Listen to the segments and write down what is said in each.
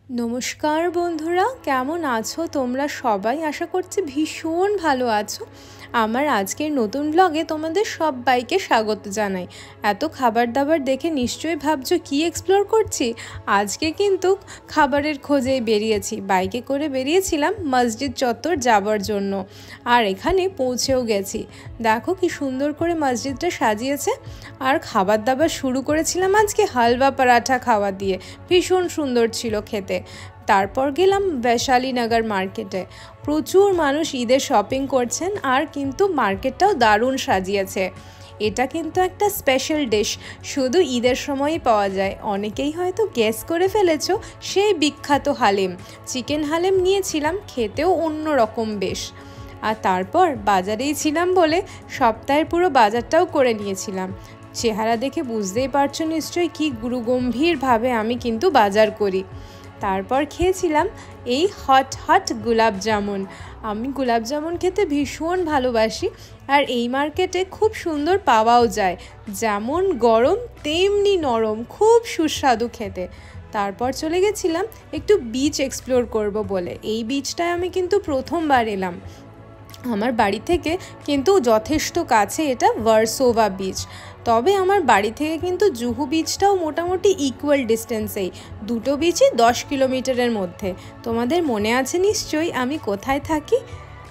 নমস্কার বন্ধুরা, কেমন আছো তোমরা সবাই? আশা করছি ভীষণ ভালো আছো। আমার আজকের নতুন ব্লগে তোমাদের সবাইকে স্বাগত জানাই। এত খাবার দাবার দেখে নিশ্চয়ই ভাবছো কি এক্সপ্লোর করছি। আজকে কিন্তু খাবারের খোঁজেই বেরিয়েছি। বাইকে করে বেরিয়েছিলাম মসজিদ চত্বর যাবার জন্য, আর এখানে পৌঁছেও গেছি। দেখো কি সুন্দর করে মসজিদটা সাজিয়েছে। আর খাবার দাবার শুরু করেছিলাম আজকে হালবা পরাঠা খাওয়া দিয়ে, ভীষণ সুন্দর ছিল খেতে। তারপর গেলাম বৈশালীনগর মার্কেটে। প্রচুর মানুষ ঈদের শপিং করছেন, আর কিন্তু মার্কেটটাও দারুণ সাজিয়েছে। এটা কিন্তু একটা স্পেশাল ডিশ, শুধু ঈদের সময়ই পাওয়া যায়। অনেকেই হয়তো গেস করে ফেলেছো, সেই বিখ্যাত হালিম। চিকেন হালিম নিয়েছিলাম, খেতেও অন্য রকম বেশ। আর তারপর বাজারেই ছিলাম বলে সপ্তাহের পুরো বাজারটাও করে নিয়েছিলাম। চেহারা দেখে বুঝতেই পারছো নিশ্চয়ই কি গুরুগম্ভীরভাবে আমি কিন্তু বাজার করি। তারপর খেয়েছিলাম এই হট গোলাপ জামুন। আমি গোলাপ জামুন খেতে ভীষণ ভালোবাসি, আর এই মার্কেটে খুব সুন্দর পাওয়াও যায়। যেমন গরম তেমনি নরম, খুব সুস্বাদু খেতে। তারপর চলে গেছিলাম একটু বিচ এক্সপ্লোর করব বলে। এই বিচটায় আমি কিন্তু প্রথমবার এলাম। আমার বাড়ি থেকে কিন্তু যথেষ্ট কাছে এটা ভার্সোভা বিচ। তবে আমার বাড়ি থেকে কিন্তু জুহু বিচটাও মোটামুটি ইকুয়াল ডিস্টেন্সেই, দুটো বিচই 10 কিলোমিটারের মধ্যে। তোমাদের মনে আছে নিশ্চয়ই আমি কোথায় থাকি?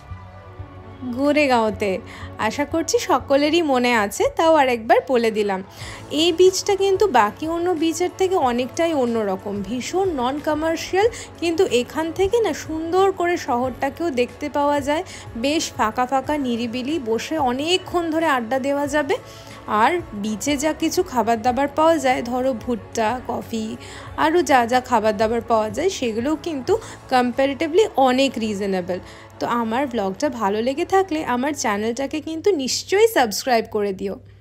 গোরেগাঁওতে। আশা করছি সকলেরই মনে আছে, তাও আরেকবার বলে দিলাম। এই বিচটা কিন্তু বাকি অন্য বিচের থেকে অনেকটাই অন্যরকম, ভীষণ নন কমার্শিয়াল। কিন্তু এখান থেকে না সুন্দর করে শহরটাকেও দেখতে পাওয়া যায়। বেশ ফাঁকা ফাঁকা নিরিবিলি, বসে অনেকক্ষণ ধরে আড্ডা দেওয়া যাবে। আর বিচে যা কিছু খাবার দাবার পাওয়া যায়, ধরো ভুট্টা, কফি, আরও যা যা খাবার দাবার পাওয়া যায়, সেগুলোও কিন্তু কম্প্যারেটিভলি অনেক রিজনেবল। তো আমার ব্লগটা ভালো লেগে থাকলে আমার চ্যানেলটাকে কিন্তু নিশ্চয়ই সাবস্ক্রাইব করে দিও।